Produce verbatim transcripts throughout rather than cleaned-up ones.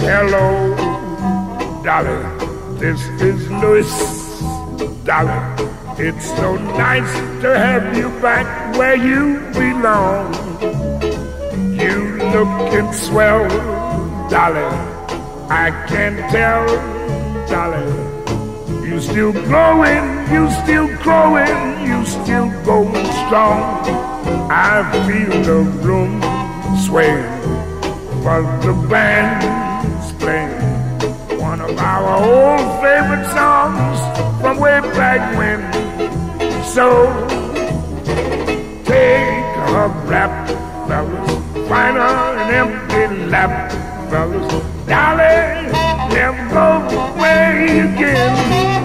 Hello, Dolly, this is Louis. Dolly, it's so nice to have you back where you belong. You lookin' swell, Dolly, I can tell, Dolly. You still glowing, you still growing, you still going strong. I feel the room swaying, but the band's playing one of our old favorite songs from way back when. So take a rap, fellas, find an empty lap, fellas. Dolly, never go away again.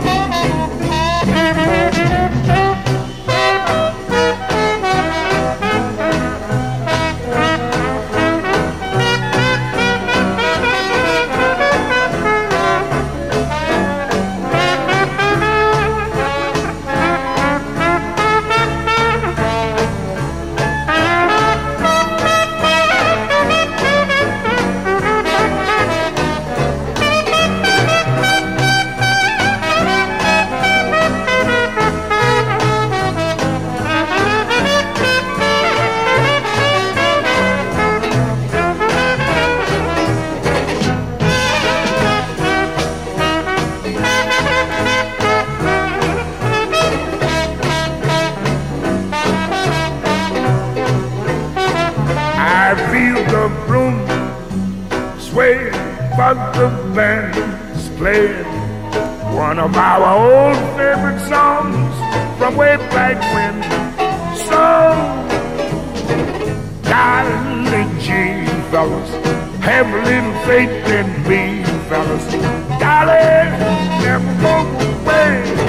I feel the room sway, but the band's playing one of our old favorite songs from way back when. So, darling G, fellas, have a little faith in me, fellas. Darling, never go away.